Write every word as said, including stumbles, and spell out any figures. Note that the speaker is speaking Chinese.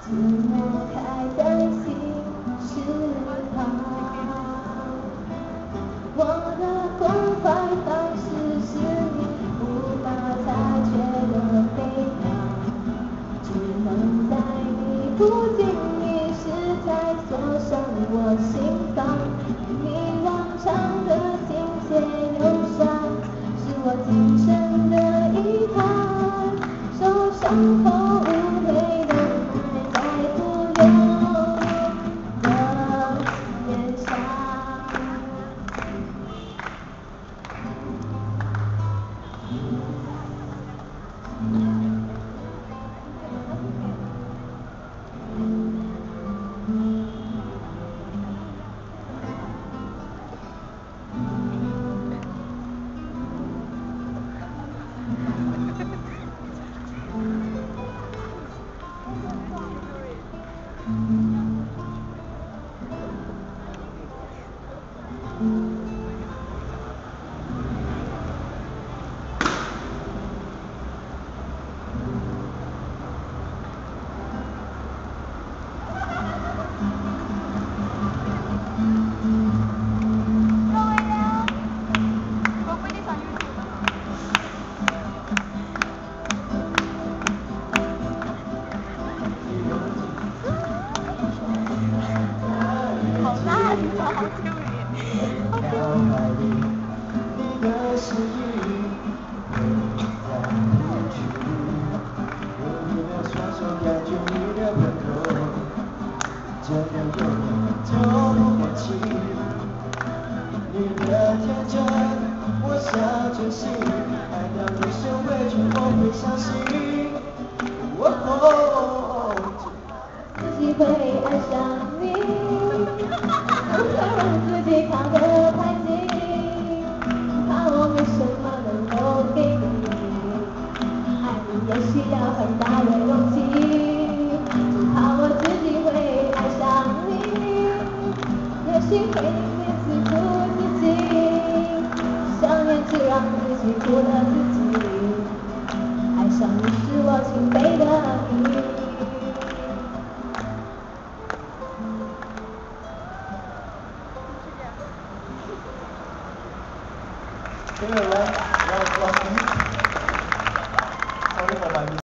寂寞开在心事旁。我的关怀方式是你无法察觉的悲凉，只能在你不经意时才锁上我心房。你往常的亲切忧伤，是我今生的遗憾。受伤后无悔的埋在不留的脸上。自己会爱上你，不想让自己靠得太近，怕我没什么能够给你，爱你也需要很大的勇气，只怕我自己会爱上你，也许会宁愿自负自己，想念只让自己苦了自己，爱上你是我情非得已。 这个人